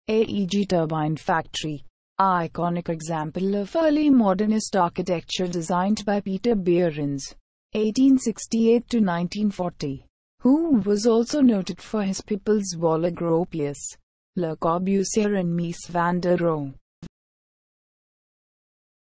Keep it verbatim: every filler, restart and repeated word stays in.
A E G Turbine Factory, iconic example of early modernist architecture designed by Peter Behrens, eighteen sixty-eight to nineteen forty, who was also noted for his pupils Waler Gropius, Le Corbusier and Mies van der Rohe.